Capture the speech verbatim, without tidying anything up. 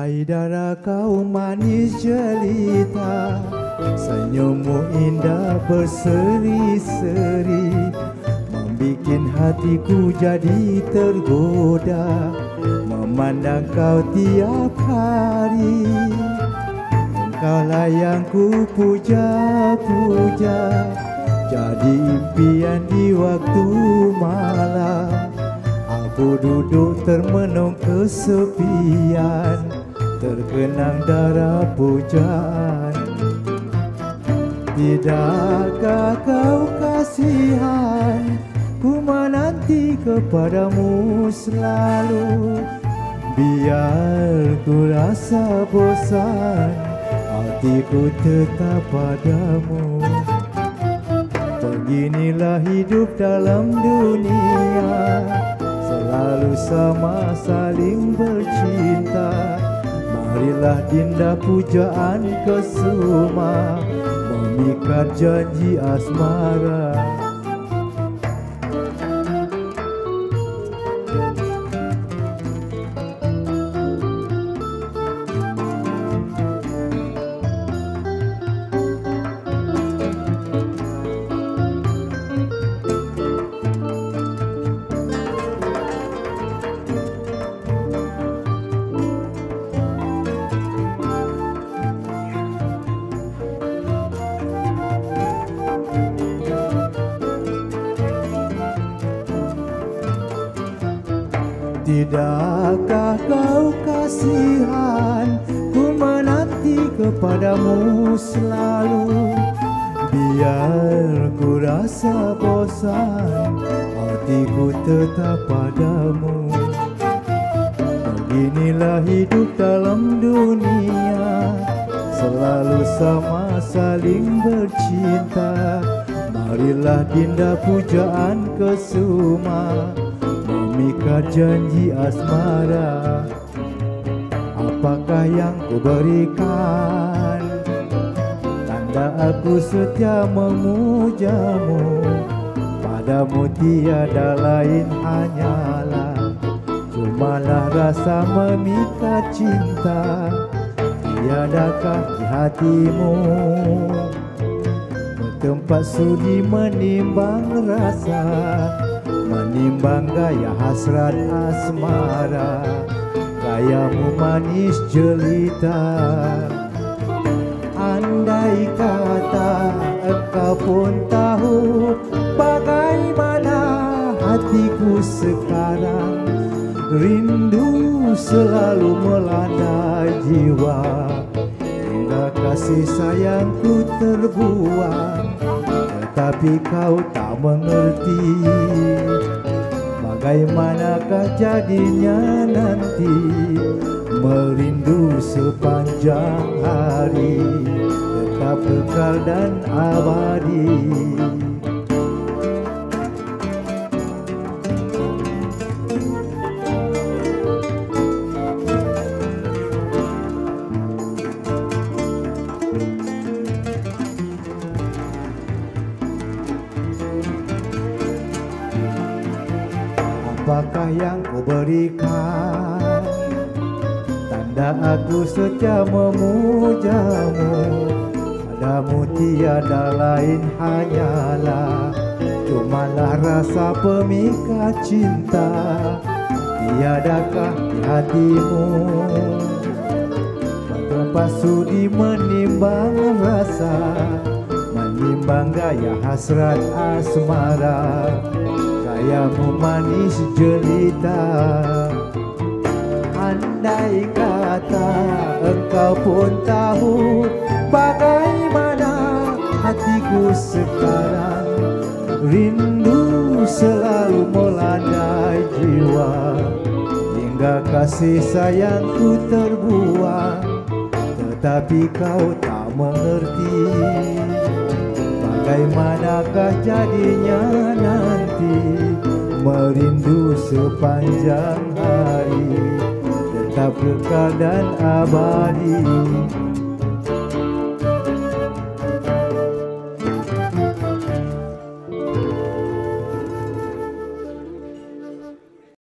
Hai darah kau manis jelita, senyummu indah berseri-seri, membikin hatiku jadi tergoda, memandang kau tiap hari. Engkaulah yang ku puja-puja, jadi impian di waktu malam. Aku duduk termenung kesepian, terkenang darah pujaan. Tidakkah kau kasihan, ku menanti kepadamu selalu. Biar ku rasa bosan, hatiku tetap padamu. Beginilah hidup dalam dunia, selalu sama saling bercinta. Marilah dinda pujaan kesuma, memikat janji asmara. Tidakkah kau kasihan, ku menanti kepadamu selalu. Biar ku rasa bosan, hatiku tetap padamu. Beginilah hidup dalam dunia, selalu sama saling bercinta. Marilah dinda pujaan kesuma, memikat janji asmara. Apakah yang ku berikan, tanda aku setia memujamu. Padamu tiada lain hanyalah, cumalah rasa memikat cinta. Tiadakah di hatimu bertempat sudi menimbang rasa, menimbang gaya hasrat asmara, gayamu manis jelita. Andai kata engkau pun tahu bagaimana hatiku sekarang, rindu selalu melanda jiwa, hingga kasih sayangku terbuang. Tetapi kau tak mengerti, bagaimanakah jadinya nanti, merindu sepanjang hari, tetap kekal dan abadi. Apakah yang ku berikan, tanda aku setia memujamu. Padamu tiada lain hanyalah, cumalah rasa pemikat cinta. Tiadakah di hatimu bertempat sudi menimbang rasa, menimbang gaya hasrat asmara, gayamu manis jelita. Andai kata engkau pun tahu bagaimana hatiku sekarang, rindu selalu melanda jiwa, hingga kasih sayangku terbuang. Tetapi kau tak mengerti, bagaimanakah jadinya nanti, merindu sepanjang hari, tetap kekal dan abadi.